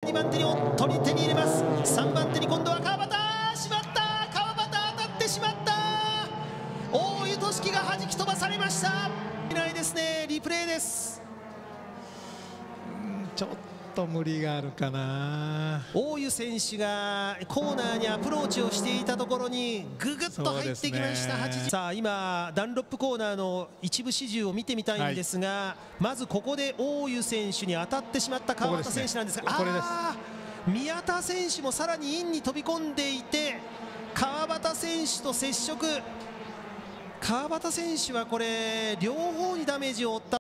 2番手に手に入れます。3番手に今度は川端、しまった、川端当たってしまった。大湯俊樹が弾き飛ばされました。いないですね。リプレイです。 ちょっと無理があるかな。 大湯選手がコーナーにアプローチをしていたところにぐぐっと入ってきました。さあ今ダンロップコーナーの一部始終を見てみたいんですが、まずここで大湯選手に当たってしまった川端選手なんですが、宮田選手もさらにインに飛び込んでいて川端選手と接触。川端選手はこれ両方にダメージを負った。